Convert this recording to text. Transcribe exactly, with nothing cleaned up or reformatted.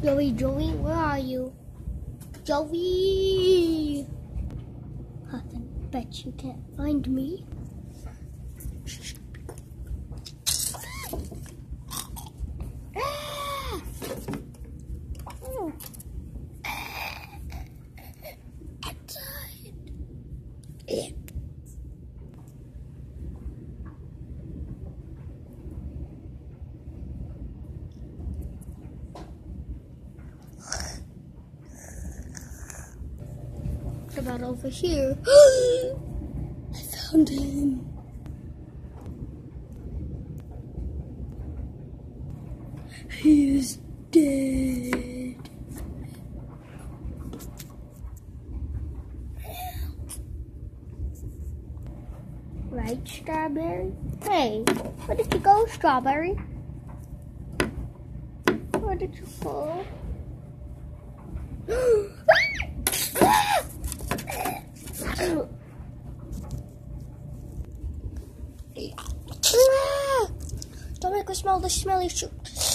Joey, Joey, where are you? Joey! I bet you can't find me. What about over here? I found him. He is dead. Right, Strawberry? Hey, where did you go, Strawberry? Where did you go? Don't make me smell the smelly shoot.